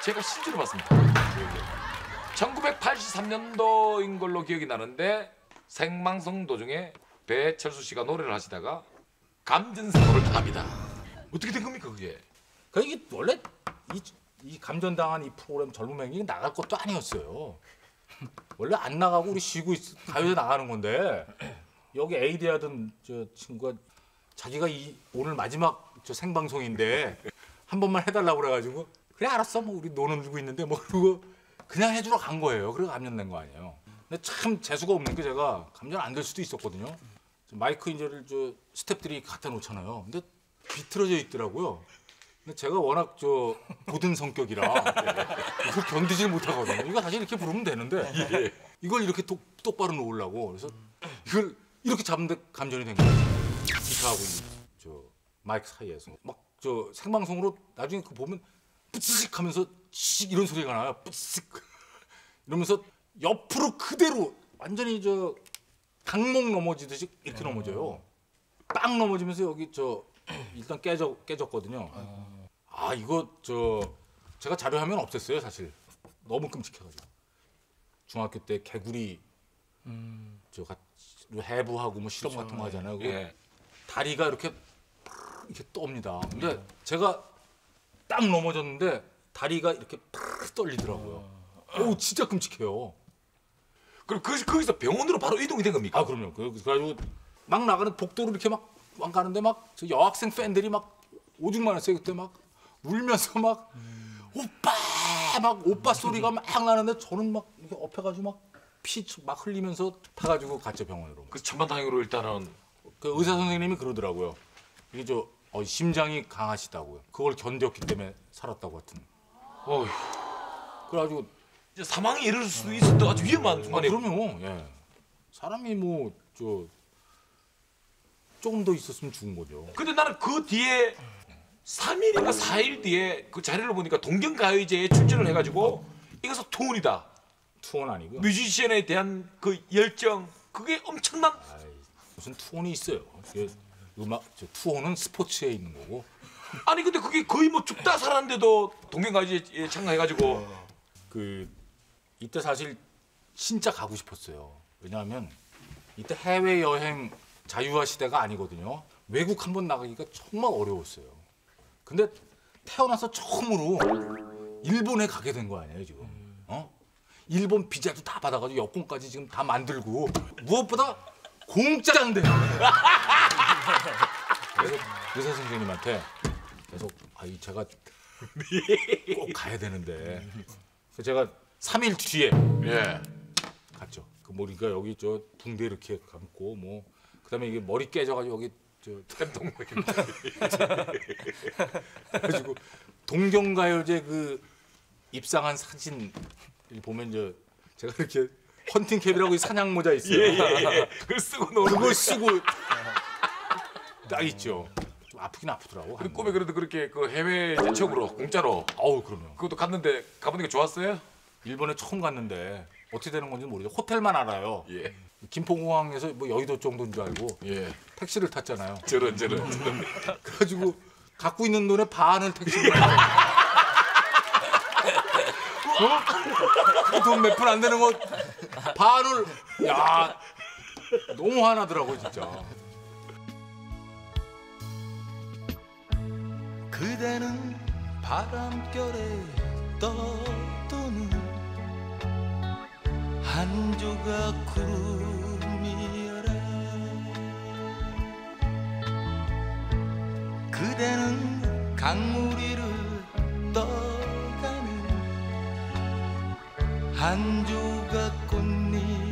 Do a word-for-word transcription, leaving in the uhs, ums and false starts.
제가 실제로 봤습니다. 천구백팔십삼 년도인 걸로 기억이 나는데 생방송 도중에 배철수 씨가 노래를 하시다가 감전사고를 당합니다. 어떻게 된 겁니까 그게? 그 이게 원래 이, 이 감전당한 이 프로그램 젊은 맹이 나갈 것도 아니었어요. 원래 안 나가고 우리 쉬고 있, 가요제 나가는 건데 여기 에이디 하던 저 친구가 자기가 이 오늘 마지막 저 생방송인데 한 번만 해달라고 그래가지고 그래 알았어 뭐 우리 노는 있는데 뭐 그러고 그냥 해주러 간 거예요. 그래서 감전 낸 거 아니에요. 근데 참 재수가 없는 게 제가 감전 안 될 수도 있었거든요. 마이크 인저를 저 스태프들이 갖다 놓잖아요. 근데 비틀어져 있더라고요. 근데 제가 워낙 저 고든 성격이라 이걸 견디질 못하거든요. 이거 사실 이렇게 부르면 되는데 이걸 이렇게 똑, 똑바로 놓으려고 그래서 이걸 이렇게 잡는데 감전이 된 거예요. 기타하고 저 마이크 사이에서 막 저 생방송으로 나중에 그 보면 뿌씩 하면서 씩 이런 소리가 나요. 뿌씩 이러면서 옆으로 그대로 완전히 저 강목 넘어지듯이 이렇게 넘어져요. 빵 넘어지면서 여기 저 일단 깨져 깨졌거든요. 아 이거 저 제가 자료화면 없앴어요 사실. 너무 끔찍해가지고 중학교 때 개구리 음. 저 해부하고 뭐 실험 같은 거 하잖아요. 예. 다리가 이렇게 이렇게 떱니다. 근데 제가 딱 넘어졌는데 다리가 이렇게 팍 떨리더라고요. 오 진짜 끔찍해요. 그럼 그, 거기서 병원으로 바로 이동이 된 겁니까? 아 그럼요. 그래가지고 막 나가는 복도로 이렇게 막, 막 가는데 막 저 여학생 팬들이 막 오죽 많았어요. 그때 막 울면서 막 음. 오빠 막 오빠 소리가 막 나는데 저는 막 이렇게 업혀가지고 막 피 막 흘리면서 타가지고 갔죠 병원으로. 그 천만다행으로 일단은 그 의사 선생님이 그러더라고요. 이게 저 어, 심장이 강하시다고요. 그걸 견뎠기 때문에 살았다고 하여튼. 어휴. 그래가지고 이제 사망에 이를 수도 있었던 아주 위험한 순간에. 아, 그럼요. 예. 사람이 뭐 저 조금 더 있었으면 죽은 거죠. 근데 나는 그 뒤에 삼 일인가 사 일 뒤에 그 자료를 보니까 동경가요제에 출전을 해가지고 이것은 투혼이다. 투혼 아니고. 뮤지션에 대한 그 열정 그게 엄청난. 아이, 무슨 투혼이 있어요. 그게 음악 저 투혼은 스포츠에 있는 거고. 아니 근데 그게 거의 뭐 죽다 살았는데도 동경가요제에 참가해가지고. 그 이때 사실 진짜 가고 싶었어요. 왜냐하면 이때 해외 여행 자유화 시대가 아니거든요. 외국 한번 나가기가 정말 어려웠어요. 근데 태어나서 처음으로 일본에 가게 된 거 아니에요 지금? 어? 일본 비자도 다 받아가지고 여권까지 지금 다 만들고 무엇보다 공짜인데. 그래서 의사 선생님한테 계속 아이 제가 꼭 가야 되는데 그래서 제가 삼 일 뒤에 예. 갔죠. 그 머리가 여기 저 붕대 이렇게 감고 뭐 그다음에 이게 머리 깨져가지고 여기 저 템동 그래가지고 동경가요제 그 입상한 사진 보면 저 제가 이렇게 헌팅캡이라고 이 사냥 모자 있어요. 예, 예, 예. 그걸 쓰고 노는 그걸 쓰고 딱 있죠. 좀 아프긴 아프더라고. 그 꿈에 그래도 그렇게 그 해외 제첩으로 공짜로. 어우 그럼요. 그것도 갔는데 가보니까 좋았어요? 일본에 처음 갔는데 어떻게 되는 건지 모르죠. 호텔만 알아요. 예. 김포공항에서 뭐 여의도 정도인 줄 알고 예. 택시를 탔잖아요. 저런 저런 저런. 그래가지고 갖고 있는 돈의 반을 택시로. 어? 돈 몇 푼 안 되는 거 반을. 야 너무 화나더라고 진짜. 그대는 바람결에 떠도는 한 조각 구름이여라. 그대는 강물 위를 떠가는 한 조각 꽃잎